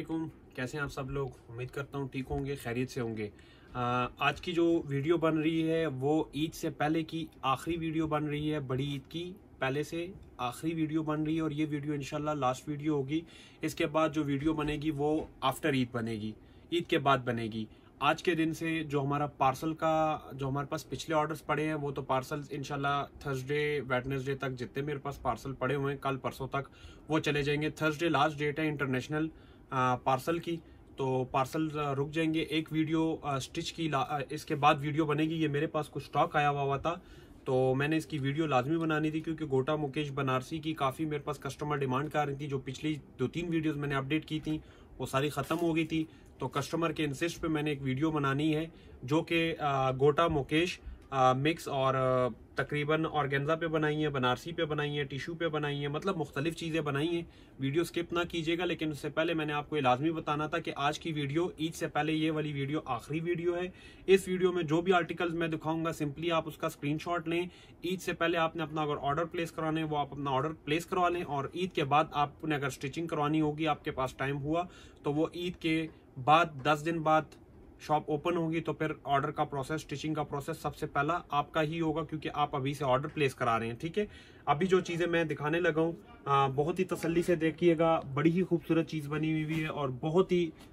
वालेकुम, कैसे हैं आप सब लोग। उम्मीद करता हूँ ठीक होंगे, खैरियत से होंगे। आज की जो वीडियो बन रही है वो ईद से पहले की आखिरी वीडियो बन रही है। बड़ी ईद की पहले से आखिरी वीडियो बन रही है और ये वीडियो इंशाल्लाह लास्ट वीडियो होगी। इसके बाद जो वीडियो बनेगी वो आफ्टर ईद बनेगी, ईद के बाद बनेगी। आज के दिन से जो हमारा पार्सल का जो हमारे पास पिछले ऑर्डर्स पड़े हैं वो तो पार्सल इंशाल्लाह थर्सडे वेडनेसडे तक जितने मेरे पास पार्सल पड़े हुए हैं कल परसों तक वो चले जाएंगे। थर्सडे लास्ट डेट है इंटरनेशनल पार्सल की, तो पार्सल रुक जाएंगे। एक वीडियो स्टिच की इसके बाद वीडियो बनेगी। ये मेरे पास कुछ स्टॉक आया हुआ था तो मैंने इसकी वीडियो लाजमी बनानी थी क्योंकि गोटा मुकेश बनारसी की काफ़ी मेरे पास कस्टमर डिमांड कर रही थी। जो पिछली 2-3 वीडियोस मैंने अपडेट की थी वो सारी ख़त्म हो गई थी, तो कस्टमर के इंसिस्ट पे मैंने एक वीडियो बनानी है जो कि गोटा मुकेश मिक्स और तकरीबन ऑर्गेन्जा पे बनाई है, बनारसी पे बनाई है, टिश्यू पे बनाई है, मतलब मुख्तलिफ चीज़ें बनाई हैं। वीडियो स्किप ना कीजिएगा। लेकिन उससे पहले मैंने आपको ये लाजमी बताना था कि आज की वीडियो ईद से पहले ये वाली वीडियो आखिरी वीडियो है। इस वीडियो में जो भी आर्टिकल्स मैं दिखाऊंगा सिंपली आप उसका स्क्रीनशॉट लें। ईद से पहले आपने अपना अगर ऑर्डर प्लेस कराने वो आप अपना ऑर्डर प्लेस करवा लें, और ईद के बाद आपने अगर स्टिचिंग करवानी होगी, आपके पास टाइम हुआ तो वो ईद के बाद 10 दिन बाद शॉप ओपन होगी, तो फिर ऑर्डर का प्रोसेस, स्टिचिंग का प्रोसेस सबसे पहला आपका ही होगा क्योंकि आप अभी से ऑर्डर प्लेस करा रहे हैं। ठीक है, अभी जो चीज़ें मैं दिखाने लगा हूँ बहुत ही तसल्ली से देखिएगा। बड़ी ही खूबसूरत चीज़ बनी हुई है और बहुत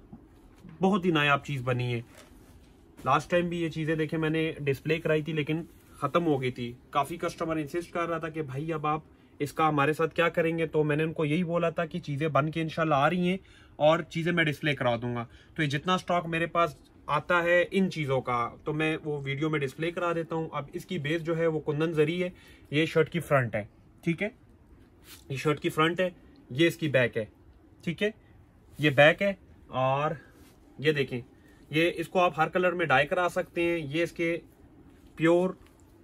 ही नायाब चीज़ बनी है। लास्ट टाइम भी ये चीज़ें देखें मैंने डिस्प्ले कराई थी लेकिन ख़त्म हो गई थी। काफ़ी कस्टमर इंसिस्ट कर रहा था कि भाई अब आप इसका हमारे साथ क्या करेंगे, तो मैंने उनको यही बोला था कि चीज़ें बन के इंशाल्लाह आ रही हैं और चीज़ें मैं डिस्प्ले करा दूंगा। तो ये जितना स्टॉक मेरे पास आता है इन चीज़ों का तो मैं वो वीडियो में डिस्प्ले करा देता हूँ। अब इसकी बेस जो है वो कुंदन जरी है। ये शर्ट की फ्रंट है, ठीक है, ये शर्ट की फ्रंट है, ये इसकी बैक है, ठीक है, ये बैक है। और ये देखें, ये इसको आप हर कलर में डाई करा सकते हैं। ये इसके प्योर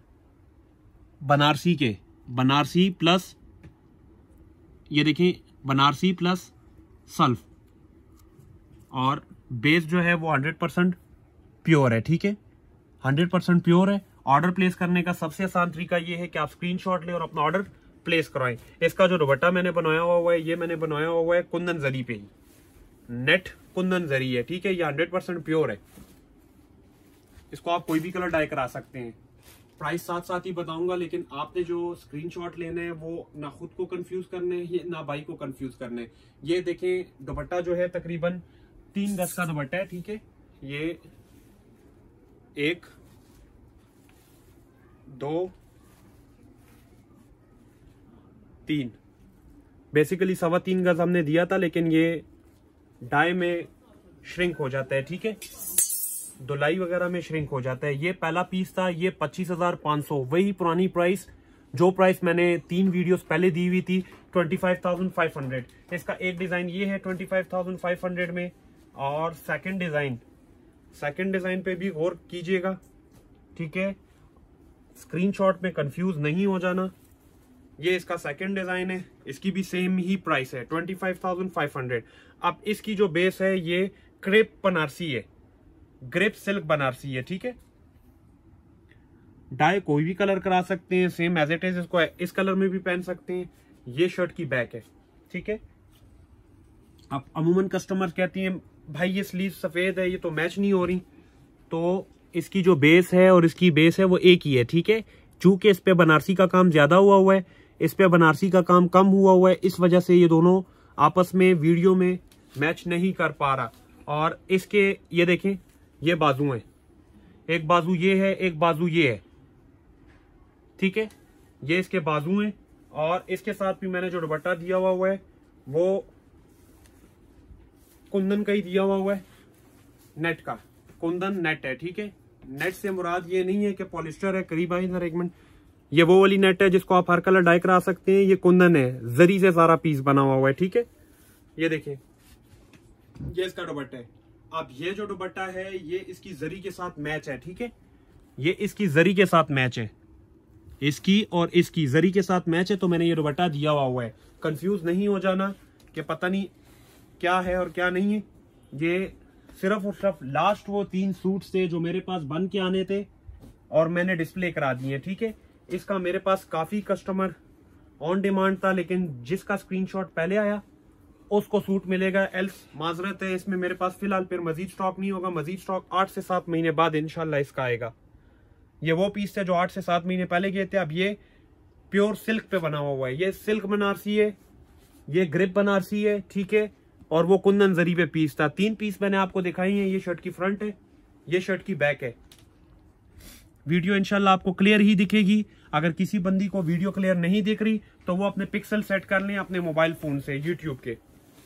बनारसी प्लस, ये देखें बनारसी प्लस सल्फ, और बेस जो है वो 100% प्योर है। ठीक है, 100% प्योर है। ऑर्डर प्लेस करने का सबसे आसान तरीका ये है कि आप स्क्रीनशॉट लें और अपना ऑर्डर प्लेस करवाएं। इसका जो दुपट्टा मैंने बनाया हुआ है ये मैंने बनाया हुआ है कुंदन जरी पे ही, नेट कुंदन जरी है। ठीक है, ये 100% प्योर है। इसको आप कोई भी कलर डाई करा सकते हैं। प्राइस साथ साथ ही बताऊंगा, लेकिन आपने जो स्क्रीनशॉट लेने हैं वो ना खुद को कंफ्यूज करने हैं ना भाई को कंफ्यूज करने हैं। ये देखें दुपट्टा जो है तकरीबन 3 गज का दुपट्टा है। ठीक है, ये 1 2 3 बेसिकली 3.25 गज हमने दिया था, लेकिन ये डाई में श्रिंक हो जाता है। ठीक है, धुलाई वगैरह में श्रिंक हो जाता है। ये पहला पीस था, ये 25,500, वही पुरानी प्राइस जो प्राइस मैंने 3 वीडियोस पहले दी हुई थी 25,500। इसका एक डिजाइन ये है 25,500 में, और सेकंड डिजाइन पे भी गौर कीजिएगा। ठीक है, स्क्रीनशॉट में कंफ्यूज नहीं हो जाना। ये इसका सेकंड डिजाइन है, इसकी भी सेम ही प्राइस है 25,500। अब इसकी जो बेस है ये क्रेप बनारसी है, ग्रेप सिल्क बनारसी है। ठीक है, डाई कोई भी कलर करा सकते हैं, सेम एज इट इज। इसको इस कलर में भी पहन सकते हैं। ये शर्ट की बैक है। ठीक है, अब अमूमन कस्टमर कहती हैं भाई ये स्लीव सफेद है, ये तो मैच नहीं हो रही, तो इसकी जो बेस है और इसकी बेस है वो एक ही है। ठीक है, चूंकि इस पे बनारसी का काम ज्यादा हुआ है, इस पे बनारसी का काम कम हुआ है, इस वजह से ये दोनों आपस में वीडियो में मैच नहीं कर पा रहा। और इसके ये देखें, ये बाजू है, एक बाजू ये है, एक बाजू ये है। ठीक है, ये इसके बाजू हैं, और इसके साथ भी मैंने जो दुपट्टा दिया हुआ है वो कुंदन का ही दिया हुआ है, नेट का, कुंदन नेट है। ठीक है, नेट से मुराद ये नहीं है कि पॉलिस्टर है। करीब आई इधर एक मिनट, ये वो वाली नेट है जिसको आप हर कलर डाई करा सकते हैं। ये कुंदन है, जरी से सारा पीस बना हुआ है। ठीक है, ये देखिए, ये इसका दुपट्टा है। अब ये जो दुपट्टा है ये इसकी जरी के साथ मैच है। ठीक है, ये इसकी जरी के साथ मैच है, इसकी और इसकी जरी के साथ मैच है, तो मैंने ये दुपट्टा दिया हुआ है। कंफ्यूज नहीं हो जाना कि पता नहीं क्या है और क्या नहीं है। ये सिर्फ और सिर्फ लास्ट वो 3 सूट्स थे जो मेरे पास बन के आने थे और मैंने डिस्प्ले करा दिए। ठीक है, इसका मेरे पास काफी कस्टमर ऑन डिमांड था, लेकिन जिसका स्क्रीनशॉट पहले आया उसको सूट मिलेगा, एल्स माजरत है इसमें मेरे पास फिलहाल फिर मजीद स्टॉक नहीं होगा। मजीद स्टॉक 8 से 7 महीने बाद इंशाल्लाह इसका आएगा। ये वो पीस है जो 8 से 7 महीने पहले गए थे। अब ये प्योर सिल्क पे बना हुआ है, ये सिल्क बनारसी है, ये ग्रिप बनारसी है, ठीक है, और वो कुंदन जरी पे पीस था। 3 पीस मैंने आपको दिखाई है। ये शर्ट की फ्रंट है, ये शर्ट की बैक है। वीडियो इंशाल्लाह आपको क्लियर ही दिखेगी। अगर किसी बंदी को वीडियो क्लियर नहीं दिख रही तो वो अपने पिक्सल सेट कर लें अपने मोबाइल फोन से, यूट्यूब के।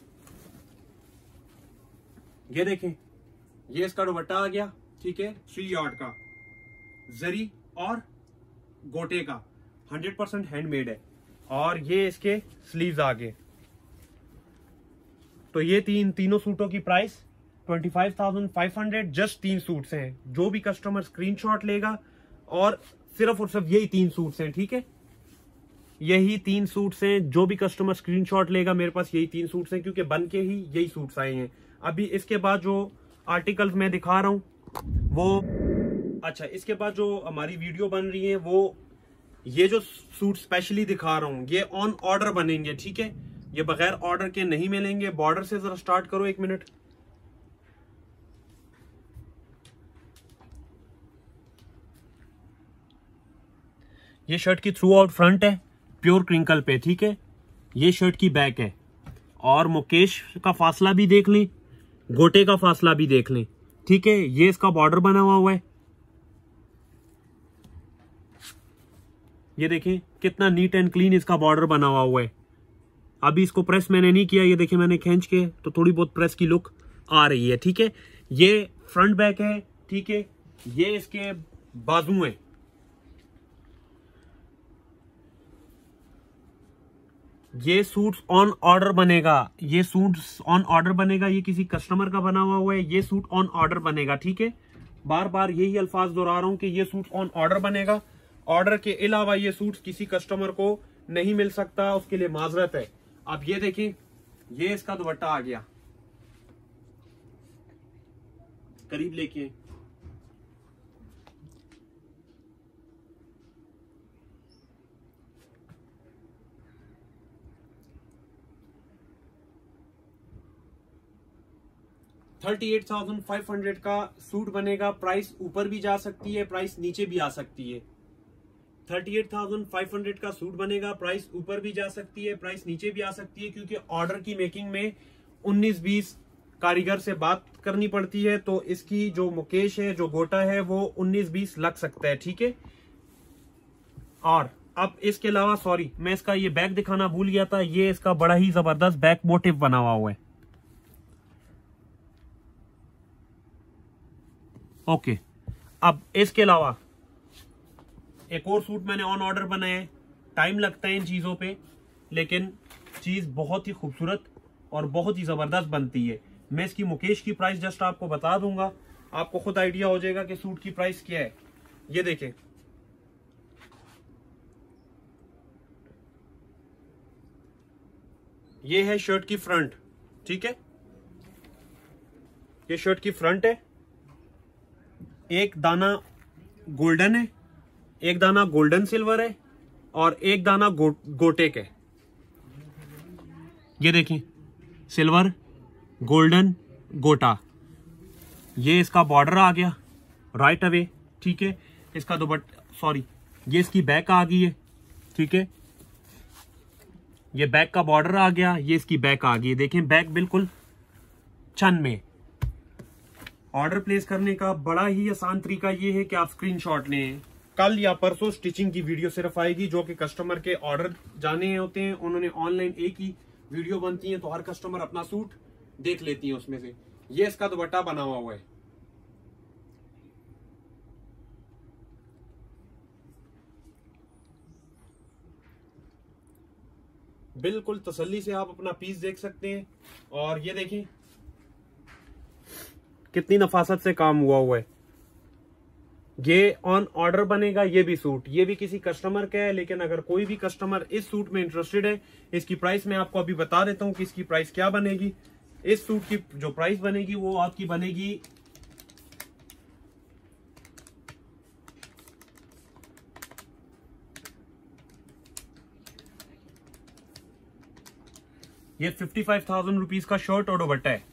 ये देखें, ये इसका दुपट्टा आ गया, ठीक है, 3 यार्ड का, जरी और गोटे का, 100% हैंडमेड है। और ये इसके स्लीव्स आ गए। तो ये तीनों सूटों की प्राइस 25,500। जस्ट 3 सूट्स हैं। जो भी कस्टमर स्क्रीनशॉट लेगा और सिर्फ यही 3 सूट्स हैं, ठीक है, यही 3 सूट्स हैं। जो भी कस्टमर स्क्रीनशॉट लेगा, मेरे पास यही 3 सूट्स हैं क्योंकि बन के ही यही सूट्स आए हैं। अभी इसके बाद जो आर्टिकल्स मैं दिखा रहा हूं वो अच्छा, इसके बाद जो हमारी वीडियो बन रही है वो ये जो सूट स्पेशली दिखा रहा हूं ये ऑन ऑर्डर बनेंगे, ठीक है, ये बगैर ऑर्डर के नहीं मिलेंगे। बॉर्डर से जरा स्टार्ट करो, 1 मिनट। ये शर्ट की थ्रू आउट फ्रंट है, प्योर क्रिंकल पे, ठीक है। ये शर्ट की बैक है। और मुकेश का फासला भी देख लें, गोटे का फासला भी देख लें, ठीक है। ये इसका बॉर्डर बना हुआ है, ये देखें कितना नीट एंड क्लीन इसका बॉर्डर बना हुआ है। अभी इसको प्रेस मैंने नहीं किया, ये देखें मैंने खींच के तो थोड़ी बहुत प्रेस की लुक आ रही है, ठीक है। ये फ्रंट बैक है, ठीक है। ये इसके बाजू हैं, ये सूट ऑन ऑर्डर बनेगा, ये सूट ऑन ऑर्डर बनेगा। ये किसी कस्टमर का बना हुआ है, ये सूट ऑन ऑर्डर बनेगा, ठीक है। बार बार यही अल्फाज दोहरा रहा हूं कि ये सूट ऑन ऑर्डर बनेगा। ऑर्डर के अलावा ये सूट किसी कस्टमर को नहीं मिल सकता, उसके लिए माजरत है। अब ये देखें, ये इसका दुपट्टा आ गया, करीब लेके 38,500 का सूट बनेगा। प्राइस ऊपर भी जा सकती है, प्राइस नीचे भी आ सकती है। 38,500 का सूट बनेगा, प्राइस ऊपर भी जा सकती है, प्राइस नीचे भी आ सकती है, क्योंकि ऑर्डर की मेकिंग में 19-20 कारीगर से बात करनी पड़ती है। तो इसकी जो मुकेश है, जो गोटा है, वो 19-20 लग सकता है, ठीक है। और अब इसके अलावा सॉरी, मैं इसका ये बैक दिखाना भूल गया था। ये इसका बड़ा ही जबरदस्त बैक मोटिव बना हुआ है, ओके। अब इसके अलावा एक और सूट मैंने ऑन ऑर्डर बनाया है। टाइम लगता है इन चीजों पे, लेकिन चीज बहुत ही खूबसूरत और बहुत ही जबरदस्त बनती है। मैं इसकी मुकेश की प्राइस जस्ट आपको बता दूंगा, आपको खुद आइडिया हो जाएगा कि सूट की प्राइस क्या है। ये देखें, ये है शर्ट की फ्रंट, ठीक है। ये शर्ट की फ्रंट है, एक दाना गोल्डन है, एक दाना गोल्डन सिल्वर है और एक दाना गोटे के। ये देखिए, सिल्वर, गोल्डन, गोटा। ये इसका बॉर्डर आ गया राइट अवे, ठीक है। इसका दुपट्टा सॉरी, ये इसकी बैक आ गई है, ठीक है। ये बैक का बॉर्डर आ गया, ये इसकी बैक आ गई। देखें बैक बिल्कुल चन में। ऑर्डर प्लेस करने का बड़ा ही आसान तरीका ये है कि आप स्क्रीनशॉट लें। कल या परसों स्टिचिंग की वीडियो सिर्फ आएगी, जो कि कस्टमर के ऑर्डर जाने होते हैं। उन्होंने ऑनलाइन एक ही वीडियो बनती है, तो हर कस्टमर अपना सूट देख लेती है उसमें से। ये इसका दुपट्टा बना हुआ है, बिल्कुल तसल्ली से आप अपना पीस देख सकते हैं। और ये देखें कितनी नफासत से काम हुआ है। ये ऑन ऑर्डर बनेगा। ये भी सूट, ये भी किसी कस्टमर का है, लेकिन अगर कोई भी कस्टमर इस सूट में इंटरेस्टेड है, इसकी प्राइस मैं आपको अभी बता देता हूं कि इसकी प्राइस क्या बनेगी। इस सूट की जो प्राइस बनेगी वो आपकी बनेगी 38,500 ये 55,000 रुपीज का शर्ट और दुपट्टा है।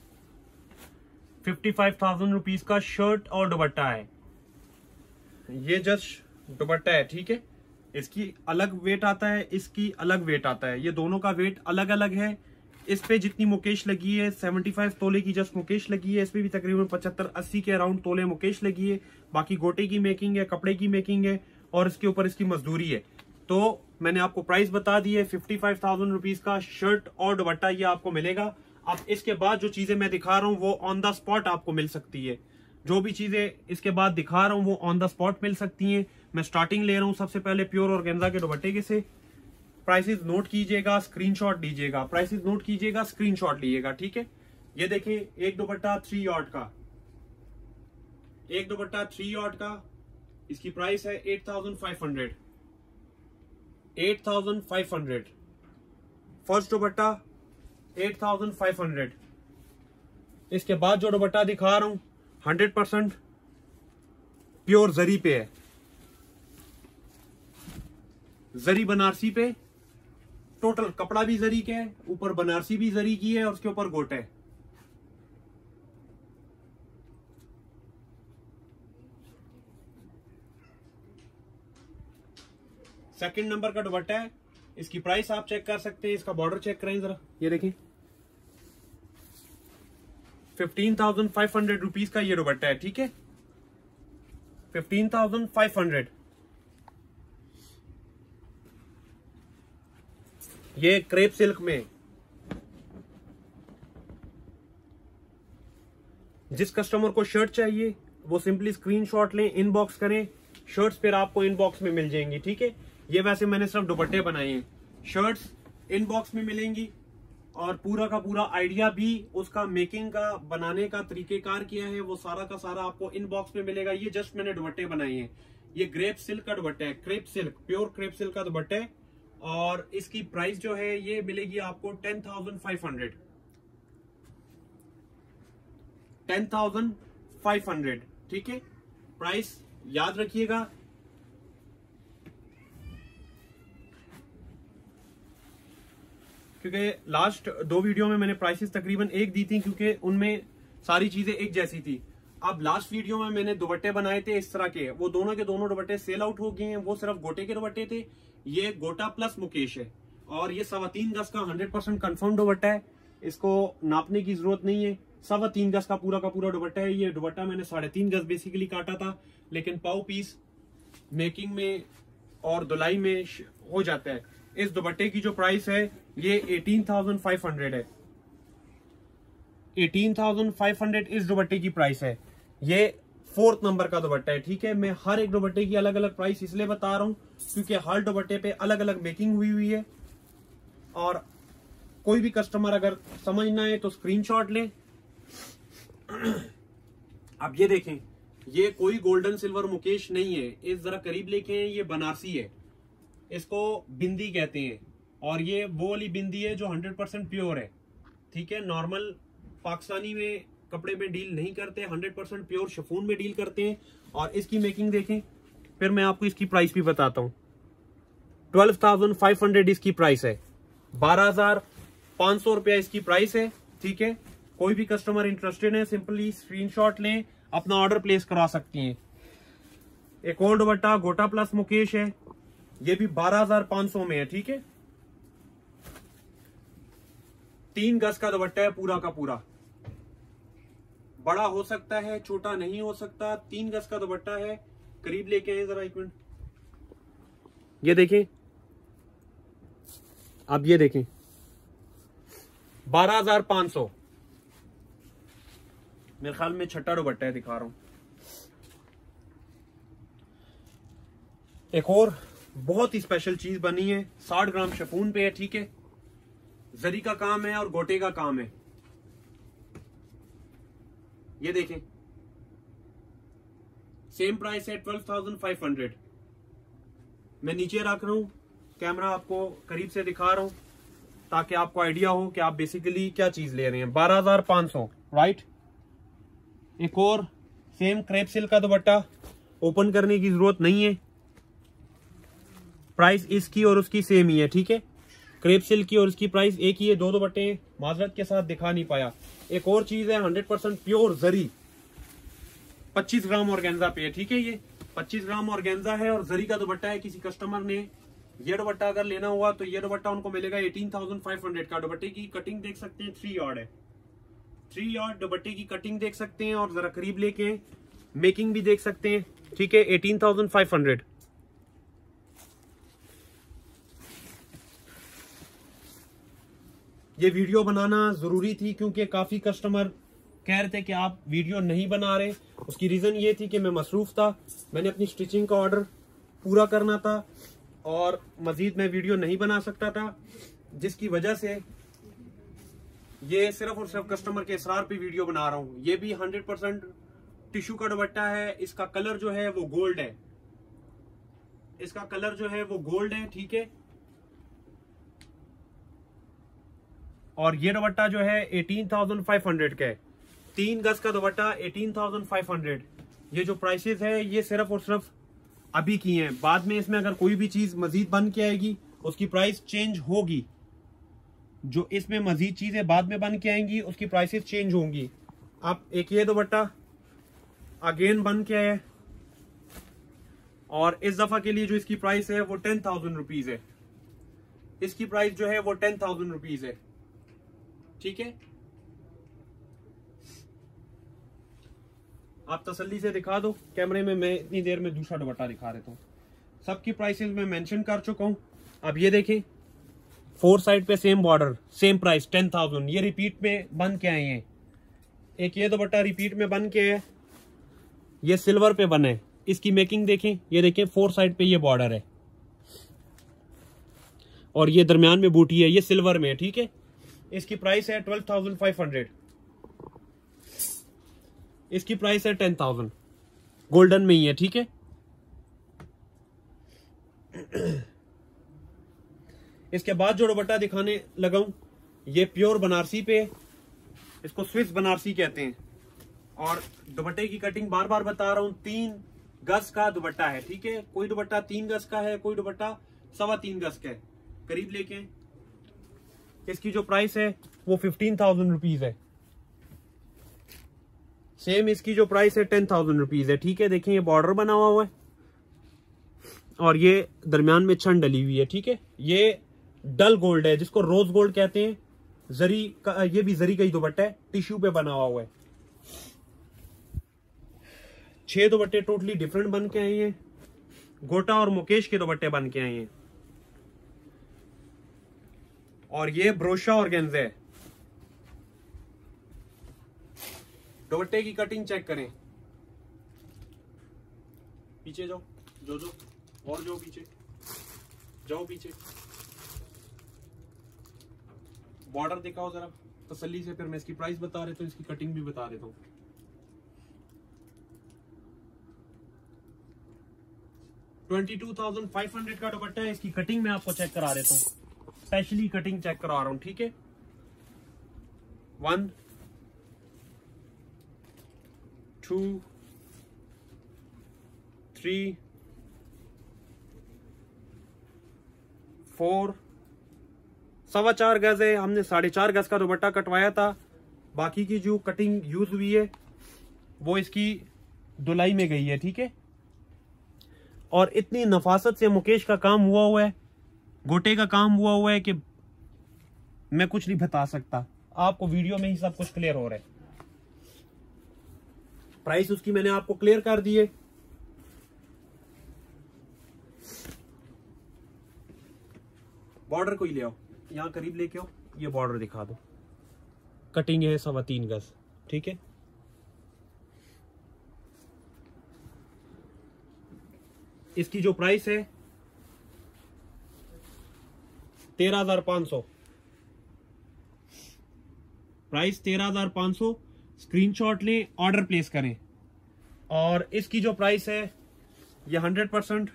55,000 रुपीज का शर्ट और दुपट्टा है। ये जस्ट दुपट्टा है, ठीक है। इसकी अलग वेट आता है, इसकी अलग वेट आता है, ये दोनों का वेट अलग अलग है। इस पे जितनी मुकेश लगी है 75 तोले की जस्ट मुकेश लगी है। इस पे भी तकरीबन 75-80 के अराउंड तोले मुकेश लगी है। बाकी गोटे की मेकिंग है, कपड़े की मेकिंग है और इसके ऊपर इसकी मजदूरी है। तो मैंने आपको प्राइस बता दी है, 55,000 रुपीज का शर्ट और दुपट्टा ये आपको मिलेगा। अब इसके बाद जो चीजें मैं दिखा रहा हूँ वो ऑन द स्पॉट आपको मिल सकती है। जो भी चीजें इसके बाद दिखा रहा हूँ वो ऑन द स्पॉट मिल सकती हैं। मैं स्टार्टिंग ले रहा हूँ सबसे पहले प्योर ऑर्गेन्जा के दुपट्टे के से। प्राइसेस नोट कीजिएगा, स्क्रीनशॉट लीजिएगा। प्राइसेस नोट कीजिएगा, स्क्रीनशॉट लीजिएगा, ठीक है। ये देखिए एक दुपट्टा 3 ऑट का, एक दुपट्टा 3 ऑट का, इसकी प्राइस है 8,500। 8,500 फर्स्ट दुपट्टा 8,500। इसके बाद जो दुपट्टा दिखा रहा हूं 100% प्योर जरी पे है, जरी बनारसी पे। टोटल कपड़ा भी जरी के है, ऊपर बनारसी भी जरी की है और उसके ऊपर गोटा है। सेकंड नंबर का दुपट्टा है। इसकी प्राइस आप चेक कर सकते हैं, इसका बॉर्डर चेक करें जरा, ये देखिए 15,500 रुपीज का ये दुपट्टा है, ठीक है। 15,500। ये क्रेप सिल्क में। जिस कस्टमर को शर्ट चाहिए वो सिंपली स्क्रीनशॉट लें, इनबॉक्स करें। शर्ट्स फिर आपको इनबॉक्स में मिल जाएंगी, ठीक है। ये वैसे मैंने सिर्फ दुपट्टे बनाए हैं, शर्ट्स इनबॉक्स में मिलेंगी और पूरा का पूरा आइडिया भी उसका मेकिंग का, बनाने का तरीकेकार किया है, वो सारा का सारा आपको इनबॉक्स में मिलेगा। ये जस्ट मैंने दुपट्टे बनाए हैं। ये ग्रेप सिल्क का दुपट्टा है, crepe silk, pure crepe silk का दुपट्टा है और इसकी प्राइस जो है ये मिलेगी आपको 10,500। 10,500, ठीक है। प्राइस याद रखिएगा। क्योंकि लास्ट 2 वीडियो में मैंने प्राइसेस तकरीबन एक दी थी क्योंकि उनमें सारी चीजें एक जैसी थी। अब लास्ट वीडियो में मैंने दुपट्टे बनाए थे इस तरह के, वो दोनों के दोनों दुपट्टे सेल आउट हो गए हैं। वो सिर्फ गोटे के दुपट्टे थे, ये गोटा प्लस मुकेश है और ये 3.25 गज का 100% कंफर्म दुपट्टा है। इसको नापने की जरूरत नहीं है, 3.25 गज का पूरा दुपट्टा है। ये दुपट्टा मैंने 3.5 गज बेसिकली काटा था, लेकिन पाव पीस मेकिंग में और धुलाई में हो जाता है। इस दुपट्टे की जो प्राइस है ये 18,500 है। 18,500 इस दुपट्टे की प्राइस है। ये 4th नंबर का दुपट्टा है, ठीक है। मैं हर एक दुपट्टे की अलग अलग प्राइस इसलिए बता रहा हूं क्योंकि हर दुपट्टे पे अलग अलग मेकिंग हुई है और कोई भी कस्टमर अगर समझना है तो स्क्रीनशॉट लें। अब ये देखें, ये कोई गोल्डन सिल्वर मुकेश नहीं है, इस जरा करीब लेके हैं, ये बनारसी है, इसको बिंदी कहते हैं और ये वो वाली बिंदी है जो 100% प्योर है, ठीक है। नॉर्मल पाकिस्तानी में कपड़े में डील नहीं करते, 100% प्योर शिफॉन में डील करते हैं। और इसकी मेकिंग देखें, फिर मैं आपको इसकी प्राइस भी बताता हूं। 12,500 इसकी प्राइस है, 12,500 रुपया इसकी प्राइस है, ठीक है। कोई भी कस्टमर इंटरेस्टेड है सिंपली स्क्रीनशॉट लें, अपना ऑर्डर प्लेस करा सकती हैं। एक और दुपट्टा गोटा प्लस मुकेश है, ये भी 12,500 में है, ठीक है। 3 गज का दुपट्टा है पूरा का पूरा, बड़ा हो सकता है छोटा नहीं हो सकता। 3 गज का दुपट्टा है। करीब लेके आए जरा, एक मिनट। ये देखें, अब ये देखें 12,500, मेरे ख्याल में छठा दुपट्टा है, दिखा रहा हूं। एक और बहुत ही स्पेशल चीज बनी है, 60 ग्राम शिफॉन पे है, ठीक है। जरी का काम है और गोटे का काम है। ये देखें, सेम प्राइस है 12,500। मैं नीचे रख रहा हूं, कैमरा आपको करीब से दिखा रहा हूं ताकि आपको आइडिया हो कि आप बेसिकली क्या चीज ले रहे हैं। 12,500, राइट। एक और सेम क्रेप सिल्क का दुपट्टा, ओपन करने की जरूरत नहीं है, प्राइस इसकी और उसकी सेम ही है, ठीक है। क्रेप सिल्क की, और इसकी प्राइस एक ही है। दो दुपट्टे माजरत के साथ दिखा नहीं पाया। एक और चीज है 100% प्योर जरी, 25 ग्राम ऑर्गेन्जा पे है, ठीक है। ये 25 ग्राम ऑर्गेन्जा है और जरी का दुपट्टा है। किसी कस्टमर ने ये दुपट्टा अगर लेना हुआ तो ये दुपट्टा उनको मिलेगा 18,500 का। दुपट्टे की कटिंग देख सकते हैं, 3 यार्ड है, 3 यार्ड दुपट्टे की कटिंग देख सकते हैं। और जरा करीब लेके मेकिंग भी देख सकते हैं, ठीक है। 18,500। ये वीडियो बनाना जरूरी थी क्योंकि काफी कस्टमर कह रहे थे कि आप वीडियो नहीं बना रहे। उसकी रीजन ये थी कि मैं मसरूफ था, मैंने अपनी स्टिचिंग का ऑर्डर पूरा करना था और मजीद मैं वीडियो नहीं बना सकता था, जिसकी वजह से ये सिर्फ और सिर्फ कस्टमर के इसरार पे वीडियो बना रहा हूं। ये भी 100% टिश्यू का दुपट्टा है। इसका कलर जो है वो गोल्ड है, इसका कलर जो है वो गोल्ड है, ठीक है। और ये दुपट्टा जो है 18,500 का है। 3 गज का दुपट्टा 18,500। ये जो प्राइसेस है ये सिर्फ और सिर्फ अभी की हैं। बाद में इसमें अगर कोई भी चीज मजीद बन के आएगी उसकी प्राइस चेंज होगी। जो इसमें मजीद चीजें बाद में बन के आएंगी उसकी प्राइसेस चेंज होंगी। अब एक ये दुपट्टा अगेन बन के आया है और इस दफा के लिए जो इसकी प्राइस है वो 10,000 रुपीज है। इसकी प्राइस जो है वो 10,000 रुपीज है, ठीक है। आप तसल्ली से दिखा दो कैमरे में, मैं इतनी देर में दूसरा दुपट्टा दिखा देता हूँ। सबकी प्राइसेस मैं मेंशन कर चुका हूँ। अब ये देखें 4 साइड पे सेम बॉर्डर, सेम प्राइस 10,000। ये रिपीट में बन के आए हैं। एक ये दुपट्टा रिपीट में बन के है, ये सिल्वर पे बना है। इसकी मेकिंग देखें, ये देखें 4 साइड पे ये बॉर्डर है और ये दरमियान में बूटी है, ये सिल्वर में है, ठीक है। इसकी प्राइस है 12,500। इसकी प्राइस है 10,000, गोल्डन में ही है, ठीक है। इसके बाद जो दुपट्टा दिखाने लगा हूं ये प्योर बनारसी पे है। इसको स्विस बनारसी कहते हैं। और दुपट्टे की कटिंग बार बार बता रहा हूं, 3 गज का दुपट्टा है, ठीक है। कोई दुपट्टा 3 गज का है, कोई दुपट्टा 3.25 गज का है। करीब लेके इसकी जो प्राइस है वो 15,000 रुपीज है। सेम इसकी जो प्राइस है 10,000 रुपीज है, ठीक है। देखिए ये बॉर्डर बना हुआ है और ये दरमियान में छन डली हुई है, ठीक है। ये डल गोल्ड है जिसको रोज गोल्ड कहते हैं। जरी का, ये भी जरी का ही दुपट्टा है, टिश्यू पे बना हुआ है। 6 दुपट्टे टोटली डिफरेंट बन के आए हैं। गोटा और मुकेश के दुपट्टे बन के आए हैं। और ये ब्रोशा ऑर्गेन्जा है। दुपट्टे की कटिंग चेक करें, पीछे जाओ, जो और जाओ पीछे, जाओ पीछे। बॉर्डर दिखाओ जरा तसल्ली से, फिर मैं इसकी प्राइस बता देता हूँ, इसकी कटिंग भी बता देता हूँ। $22,500 का दुपट्टा है। इसकी कटिंग मैं आपको चेक करा देता हूँ, स्पेशली कटिंग चेक करा रहा हूँ, ठीक है। 1 2 3 4 4.25 गज है। हमने 4.5 गज का दुपट्टा कटवाया था। बाकी की जो कटिंग यूज हुई है वो इसकी धुलाई में गई है, ठीक है। और इतनी नफासत से मुकेश का काम हुआ है, गोटे का काम हुआ है कि मैं कुछ नहीं बता सकता। आपको वीडियो में ही सब कुछ क्लियर हो रहा है। प्राइस उसकी मैंने आपको क्लियर कर दी है। बॉर्डर को ही ले आओ, यहां करीब लेके आओ, ये बॉर्डर दिखा दो। कटिंग है 3.25 गज, ठीक है। इसकी जो प्राइस है 13,500, प्राइस 13,500। स्क्रीनशॉट लें, ऑर्डर प्लेस करें। और इसकी जो प्राइस है ये 100%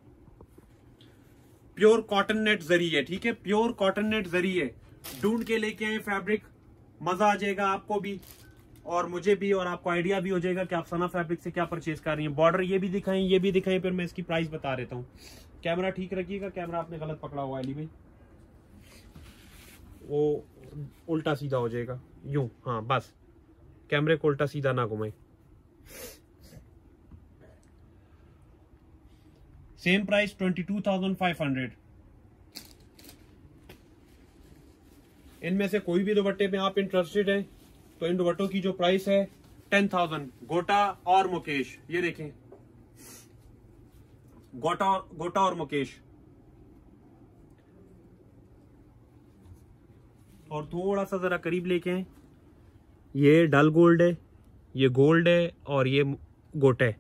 प्योर कॉटन नेट जरी है, ठीक है। प्योर कॉटन नेट जरी है। ढूंढ के लेके आए फैब्रिक, मजा आ जाएगा आपको भी और मुझे भी, और आपको आइडिया भी हो जाएगा कि आप सना फैब्रिक से क्या परचेज कर रही हैं। बॉर्डर ये भी दिखाएं, ये भी दिखाएं, फिर मैं इसकी प्राइस बता देता हूँ। कैमरा ठीक रखिएगा, कैमरा आपने गलत पकड़ा हुआ है अली भाई। वो उल्टा सीधा हो जाएगा, यूं, हाँ बस, कैमरे को उल्टा सीधा ना घुमाए। Same price 22,500। इनमें से कोई भी दुपट्टे में आप इंटरेस्टेड हैं तो इन दुपट्टों की जो प्राइस है 10,000। गोटा और मुकेश, ये देखें, गोटा और मुकेश। और थोड़ा सा जरा करीब लेके आए, ये डल गोल्ड है, ये गोल्ड है और ये गोटा है।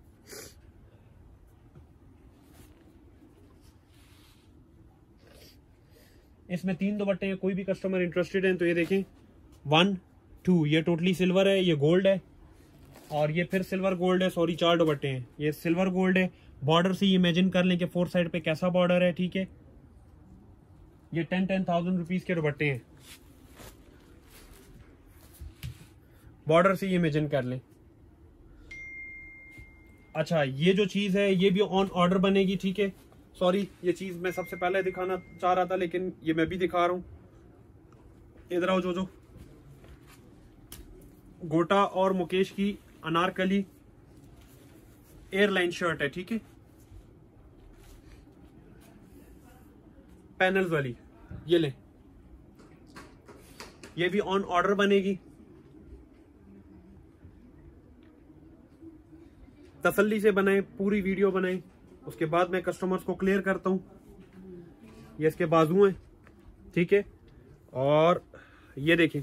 इसमें 3 दुपट्टे हैं, कोई भी कस्टमर इंटरेस्टेड है तो ये देखें, 1 2, ये टोटली सिल्वर है, ये गोल्ड है और ये फिर सिल्वर गोल्ड है। सॉरी, 4 दुपट्टे हैं, ये सिल्वर गोल्ड है। बॉर्डर से इमेजिन कर लें कि 4 साइड पे कैसा बॉर्डर है, ठीक है। ये 10,000 रुपीज के दुपट्टे हैं, बॉर्डर से इमेजिन कर लें। अच्छा, ये जो चीज है ये भी ऑन ऑर्डर बनेगी, ठीक है। सॉरी, ये चीज मैं सबसे पहले दिखाना चाह रहा था लेकिन ये मैं भी दिखा रहा हूं। इधर आओ, जो गोटा और मुकेश की अनारकली एयरलाइन शर्ट है, ठीक है, पैनल्स वाली, ये ले, ये भी ऑन ऑर्डर बनेगी। तसल्ली से बनाए, पूरी वीडियो बनाए, उसके बाद मैं कस्टमर्स को क्लियर करता हूं। ये इसके बाजू हैं, ठीक है, और ये देखें,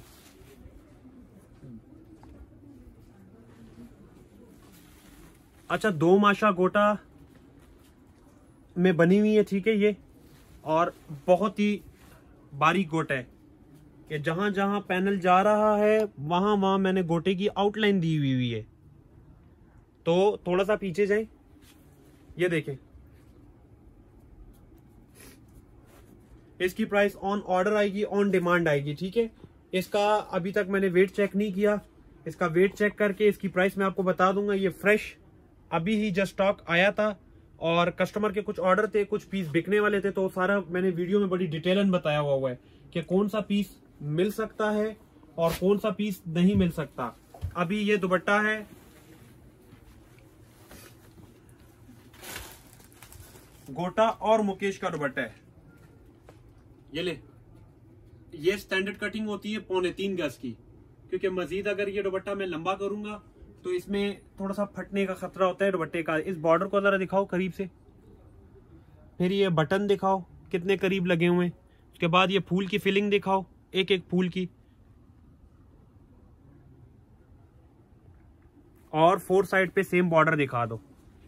अच्छा, 2 माशा गोटा में बनी हुई है, ठीक है ये, और बहुत ही बारीक गोटा है कि जहां जहां पैनल जा रहा है वहां वहां मैंने गोटे की आउटलाइन दी हुई है। तो थोड़ा सा पीछे जाएं, ये देखें, इसकी प्राइस ऑन ऑर्डर आएगी, ऑन डिमांड आएगी, ठीक है। इसका अभी तक मैंने वेट चेक नहीं किया, इसका वेट चेक करके इसकी प्राइस मैं आपको बता दूंगा। ये फ्रेश अभी ही जस्ट स्टॉक आया था और कस्टमर के कुछ ऑर्डर थे, कुछ पीस बिकने वाले थे, तो सारा मैंने वीडियो में बड़ी डिटेलन बताया हुआ है कि कौन सा पीस मिल सकता है और कौन सा पीस नहीं मिल सकता। अभी ये दुपट्टा है, गोटा और मुकेश का दुपट्टा है, ये ले, ये स्टैंडर्ड कटिंग होती है 3.25 गज की, क्योंकि मजीद अगर ये दुपट्टा मैं लंबा करूंगा तो इसमें थोड़ा सा फटने का खतरा होता है दुपट्टे का। इस बॉर्डर को जरा दिखाओ करीब से, फिर ये बटन दिखाओ कितने करीब लगे हुए हैं, उसके बाद ये फूल की फिलिंग दिखाओ, एक एक फूल की, और 4 साइड पे सेम बॉर्डर दिखा दो।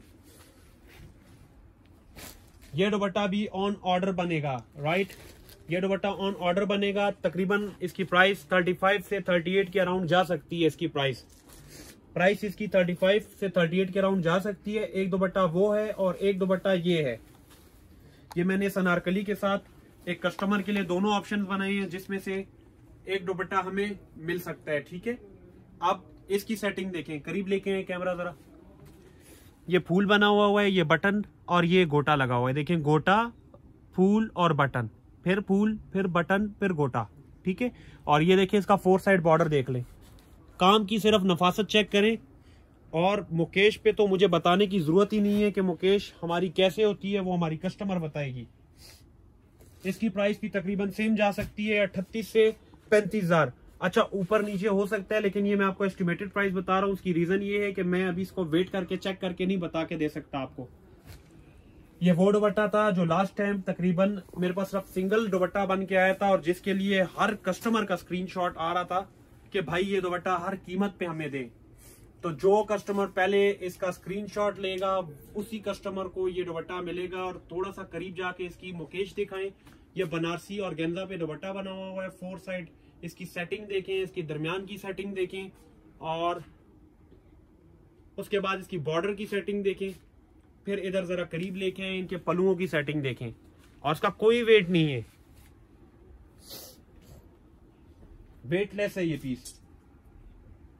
ये दुपट्टा भी ऑन ऑर्डर बनेगा, राइट, ये दुपट्टा ऑन ऑर्डर बनेगा। तकरीबन इसकी प्राइस 35 से 38 के अराउंड जा सकती है। इसकी प्राइस इसकी 35 से 38 के अराउंड जा सकती है। एक दुपट्टा वो है और एक दुपट्टा ये है। ये मैंने इस अनारकली के साथ एक कस्टमर के लिए दोनों ऑप्शन बनाए हैं, जिसमें से एक दुपट्टा हमें मिल सकता है, ठीक है। अब इसकी सेटिंग देखें, करीब लेके आए कैमरा जरा, ये फूल बना हुआ है, ये बटन और ये गोटा लगा हुआ है। देखें, गोटा, फूल और बटन, फिर फूल, फिर बटन, फिर गोटा, ठीक है। और ये देखिए इसका 4 साइड बॉर्डर देख लें। काम की सिर्फ नफासत चेक करें। और मुकेश पे तो मुझे बताने की जरूरत ही नहीं है कि मुकेश हमारी कैसे होती है, वो हमारी कस्टमर बताएगी। इसकी प्राइस भी तकरीबन सेम जा सकती है 38 से 35,000। अच्छा, ऊपर नीचे हो सकता है, लेकिन ये मैं आपको एस्टिमेटेड प्राइस बता रहा हूँ। उसकी रीजन ये है कि मैं अभी इसको वेट करके चेक करके नहीं बता के दे सकता आपको। ये वो दुपट्टा था जो लास्ट टाइम तकरीबन मेरे पास सिर्फ सिंगल दुपट्टा बन के आया था, और जिसके लिए हर कस्टमर का स्क्रीनशॉट आ रहा था कि भाई ये दुपट्टा हर कीमत पे हमें दे। तो जो कस्टमर पहले इसका स्क्रीनशॉट लेगा उसी कस्टमर को ये दुपट्टा मिलेगा। और थोड़ा सा करीब जाके इसकी मुकेश दिखाएं। ये बनारसी और गेंदा पे दुपट्टा बना हुआ है 4 साइड। इसकी सेटिंग देखें, इसकी दरमियान की सेटिंग देखें, और उसके बाद इसकी बॉर्डर की सेटिंग देखें। फिर इधर जरा करीब लेके आए, इनके पलुओं की सेटिंग देखें, और इसका कोई वेट नहीं है, वेटलेस है ये पीस।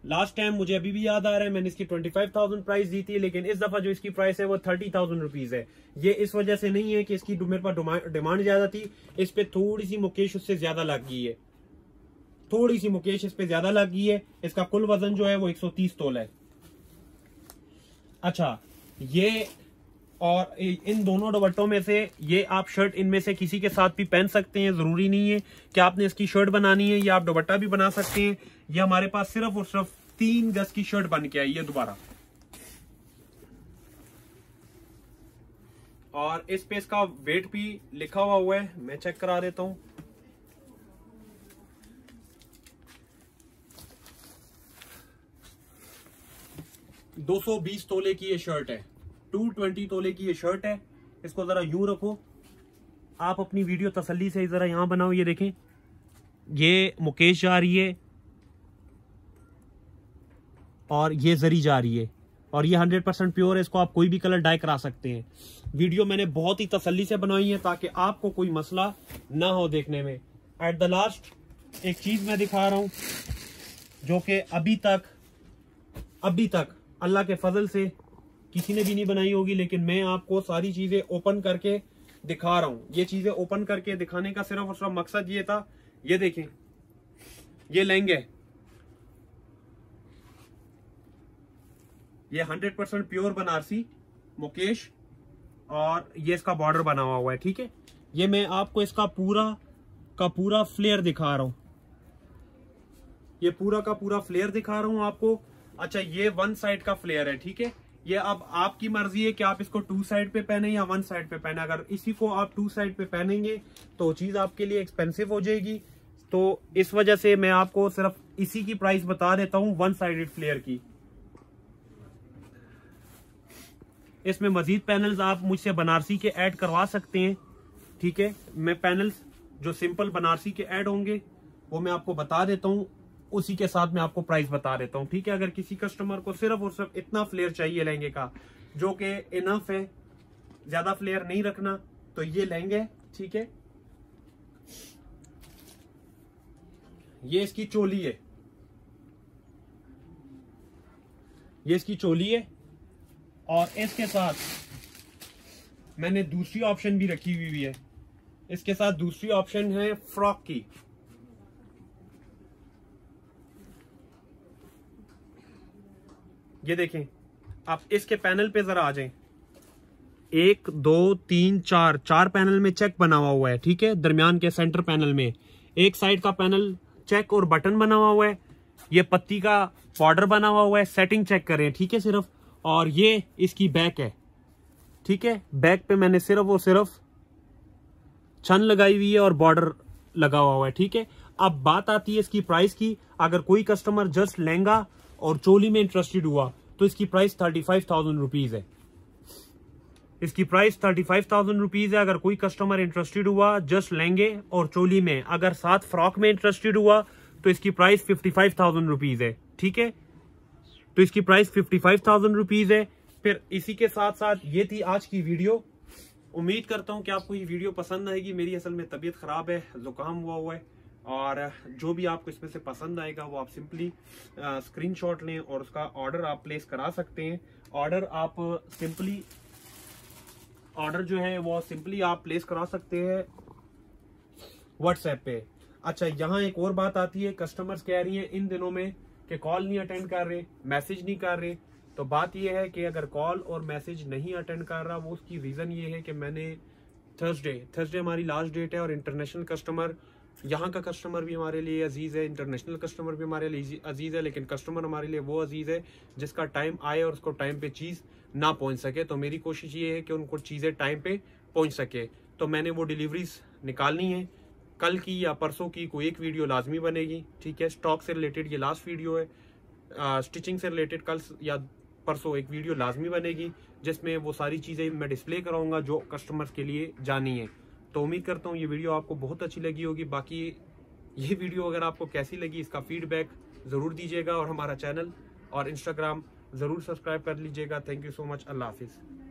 लास्ट टाइम मुझे अभी भी याद आ रहा है मैंने इसकी 25,000 प्राइस दी थी, लेकिन इस दफा जो इसकी प्राइस है वो 30,000 रुपीज है। ये इस वजह से नहीं है कि इसकी मेरे पास डिमांड ज्यादा थी, इस पे थोड़ी सी मुकेश उससे ज्यादा लग गई है, थोड़ी सी मुकेश इस पे ज्यादा लग गई है। इसका कुल वजन जो है वो 130 तोला है। अच्छा, ये और इन दोनों दुपट्टों में से ये आप शर्ट इनमें से किसी के साथ भी पहन सकते हैं, जरूरी नहीं है कि आपने इसकी शर्ट बनानी है, या आप दुपट्टा भी बना सकते हैं। ये हमारे पास सिर्फ और सिर्फ 3 गज की शर्ट बन के आई है दोबारा। और इस पे इसका वेट भी लिखा हुआ है, मैं चेक करा देता हूं। $220 तोले की ये शर्ट है, 220 तोले की ये शर्ट है। इसको जरा यूं रखो, आप अपनी वीडियो तसल्ली से जरा यहां बनाओ। ये देखें, ये मुकेश जा रही है और ये जरी जा रही है, और ये 100% प्योर है। इसको आप कोई भी कलर डाई करा सकते हैं। वीडियो मैंने बहुत ही तसल्ली से बनाई है ताकि आपको कोई मसला ना हो देखने में। एट द लास्ट एक चीज मैं दिखा रहा हूं जो कि अभी तक अल्लाह के फजल से किसी ने भी नहीं बनाई होगी, लेकिन मैं आपको सारी चीजें ओपन करके दिखा रहा हूं। ये चीजें ओपन करके दिखाने का सिर्फ और सिर्फ मकसद ये था। ये देखें, ये लहंगे, ये 100% प्योर बनारसी मुकेश, और ये इसका बॉर्डर बना हुआ है। ठीक है, ये मैं आपको इसका पूरा का पूरा फ्लेयर दिखा रहा हूं, ये पूरा का पूरा फ्लेयर दिखा रहा हूं आपको। अच्छा, ये 1 साइड का फ्लेयर है। ठीक है, ये अब आपकी मर्जी है कि आप इसको 2 साइड पे पहने या 1 साइड पे पहने। अगर इसी को आप 2 साइड पे पहनेंगे तो चीज आपके लिए एक्सपेंसिव हो जाएगी, तो इस वजह से मैं आपको सिर्फ इसी की प्राइस बता देता हूं, 1 साइडेड फ्लेयर की। इसमें मजीद पैनल्स आप मुझसे बनारसी के ऐड करवा सकते हैं। ठीक है, मैं पैनल्स जो सिंपल बनारसी के ऐड होंगे वो मैं आपको बता देता हूं, उसी के साथ मैं आपको प्राइस बता देता हूं। ठीक है, अगर किसी कस्टमर को सिर्फ और सिर्फ इतना फ्लेयर चाहिए लहंगे का, जो कि इनफ है, ज्यादा फ्लेयर नहीं रखना, तो ये लहंगे। ठीक है, ये इसकी चोली है, ये इसकी चोली है, और इसके साथ मैंने दूसरी ऑप्शन भी रखी हुई है। इसके साथ दूसरी ऑप्शन है फ्रॉक की। ये देखें, आप इसके पैनल पे जरा आ जाएं। 1 2 3 4 पैनल में चेक बना हुआ है। ठीक है, दरमियान के सेंटर पैनल में एक साइड का पैनल चेक और बटन बना हुआ है। ये पत्ती का बॉर्डर बना हुआ है, सेटिंग चेक करें। ठीक है, सिर्फ, और ये इसकी बैक है। ठीक है, बैक पे मैंने सिर्फ और सिर्फ छन लगाई हुई है और बॉर्डर लगा हुआ है। ठीक है, अब बात आती है इसकी प्राइस की। अगर कोई कस्टमर जस्ट लहंगा और चोली में इंटरेस्टेड हुआ तो इसकी प्राइस 35,000 रुपीज है। इसकी प्राइस 35,000 रुपीज है। अगर कोई कस्टमर इंटरेस्टेड हुआ जस्ट लहंगे और चोली में, अगर साथ फ्रॉक में इंटरेस्टेड हुआ तो इसकी प्राइस 55,000 रुपीज है। ठीक है, तो इसकी प्राइस 55,000 रुपीज है। फिर इसी के साथ साथ ये थी आज की वीडियो। उम्मीद करता हूँ कि आपको ये वीडियो पसंद आएगी। मेरी असल में तबीयत खराब है, जुकाम हुआ है, और जो भी आपको इसमें से पसंद आएगा वो आप सिंपली स्क्रीनशॉट लें और उसका ऑर्डर आप प्लेस करा सकते हैं। ऑर्डर जो है वो सिंपली आप प्लेस करा सकते हैं व्हाट्सएप पे। अच्छा, यहाँ एक और बात आती है, कस्टमर्स कह रही हैं इन दिनों में कि कॉल नहीं अटेंड कर रहे, मैसेज नहीं कर रहे। तो बात यह है कि अगर कॉल और मैसेज नहीं अटेंड कर रहा, वो उसकी रीज़न ये है कि मैंने थर्सडे हमारी लास्ट डेट है, और इंटरनेशनल कस्टमर, यहाँ का कस्टमर भी हमारे लिए अजीज़ है, इंटरनेशनल कस्टमर भी हमारे लिए अजीज़ है, लेकिन कस्टमर हमारे लिए वो अजीज़ है जिसका टाइम आए और उसको टाइम पे चीज़ ना पहुँच सके। तो मेरी कोशिश ये है कि उनको चीज़ें टाइम पे पहुँच सके। तो मैंने वो डिलीवरीज निकालनी है। कल की या परसों की कोई एक वीडियो लाजमी बनेगी। ठीक है, स्टॉक से रिलेटेड ये लास्ट वीडियो है। स्टिचिंग से रिलेटेड कल या परसों एक वीडियो लाजमी बनेगी, जिसमें वो सारी चीज़ें मैं डिस्प्ले कराऊंगा जो कस्टमर्स के लिए जानी है। तो उम्मीद करता हूँ ये वीडियो आपको बहुत अच्छी लगी होगी। बाकी ये वीडियो अगर आपको कैसी लगी, इसका फीडबैक ज़रूर दीजिएगा, और हमारा चैनल और इंस्टाग्राम ज़रूर सब्सक्राइब कर लीजिएगा। Thank you so much. अल्लाह हाफिज़।